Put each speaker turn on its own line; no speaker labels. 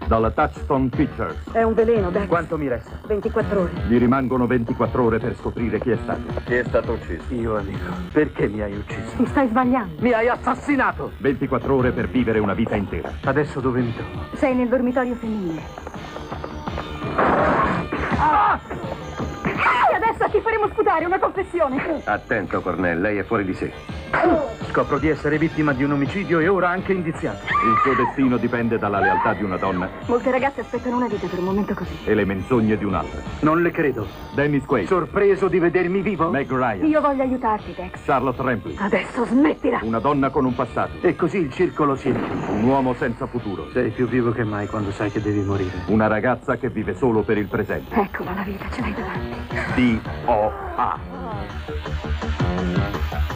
Dalla Touchstone Pictures.
È un veleno, Dex.
Quanto mi resta?
24 ore.
Gli rimangono 24 ore per scoprire chi è stato.
Chi è stato ucciso?
Io, amico. Perché mi hai ucciso?
Ti stai sbagliando.
Mi hai assassinato!
24 ore per vivere una vita intera.
Adesso dove mi trovo?
Sei nel dormitorio femminile. E adesso ti faremo sputare una confessione.
Attento, Cornell, lei è fuori di sé.
Scopro di essere vittima di un omicidio e ora anche indiziato.
Il suo destino dipende dalla lealtà di una donna
Molte ragazze aspettano una vita per un momento così.
e le menzogne di un'altra.
Non le credo.
Dennis Quaid,
Sorpreso di vedermi vivo?
Meg Ryan,
Io voglio aiutarti, Dex.
Charlotte Rampling.
Adesso smettila.
Una donna con un passato.
E così il circolo si è chiuso.
Un uomo senza futuro.
Sei più vivo che mai quando sai che devi morire.
Una ragazza che vive solo per il presente.
Eccola la vita, ce l'hai davanti.
D.O.A.